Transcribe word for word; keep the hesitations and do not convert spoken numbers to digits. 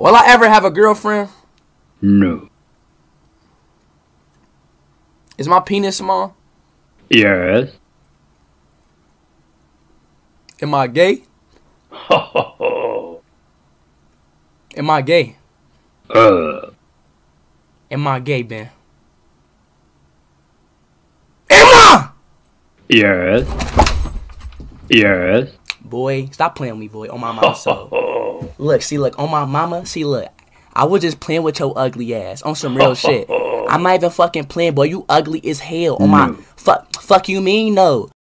Will I ever have a girlfriend? No. Is my penis small? Yes. Am I gay? Ho ho ho. Am I gay? Uh. Am I gay, Ben? Am I? Yes. Yes. Boy, stop playing with me, boy. On my mama soul. Look, see, look, on my mama, see, look. I was just playing with your ugly ass on some real shit. I'm not even fucking playing, boy. You ugly as hell. On my No. fuck, fuck you mean no.